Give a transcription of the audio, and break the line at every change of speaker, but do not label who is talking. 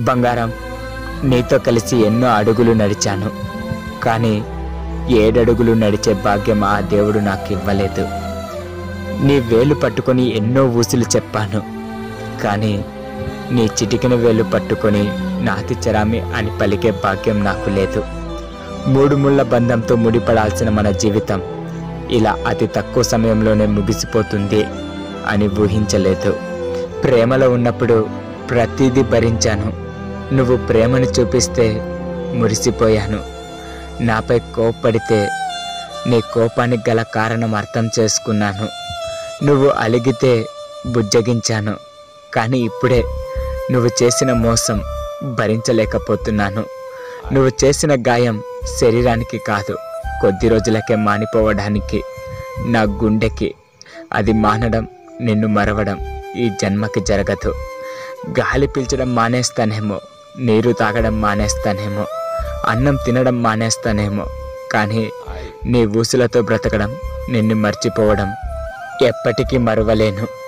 బంగారం, నీతో కలిసి ఎన్నో అడుగులు నడిచాను, కానీ 7 అడుగులు నడిచే భాగ్యం ఆ దేవుడు నాకు ఇవ్వలేదు. నీ వేలు పట్టుకొని ఎన్నో ఊసులు చెప్పాను, కానీ నీ చిటికిన వేలు పట్టుకొని నాతి చరామి అని పలికే భాగ్యం నాకు లేదు. 3 ముళ్ళ బంధంతో ముడిపడాల్సిన మన జీవితం ఇలా అతి తక్కువ సమయంలోనే ముగిసిపోతుంది అని ఊహించలేదు. ప్రేమలో ఉన్నప్పుడు ప్రతిదీ భరించాను. నువ్వు ప్రేమను చూపిస్తే మురిసిపోయాను. నాపై కోప్పడితే నీ కోపానికి గల కారణం అర్థం చేసుకున్నాను. నువ్వు అలిగితే బుజ్జగించాను, కానీ ఇప్పుడే నువ్వు చేసిన మోసం భరించలేకపోతున్నాను. నువ్వు చేసిన గాయం శరీరానికి కాదు, కొద్ది రోజులకే మానిపోవడానికి, నా గుండెకి. అది మానడం, నిన్ను మరవడం ఈ జన్మకి జరగదు. గాలి పీల్చడం మానేస్తానేమో, నీరు తాగడం మానేస్తానేమో, అన్నం తినడం మానేస్తానేమో, కానీ నీ ఊసులతో బ్రతకడం, నిన్ను మర్చిపోవడం ఎప్పటికీ మరువలేను.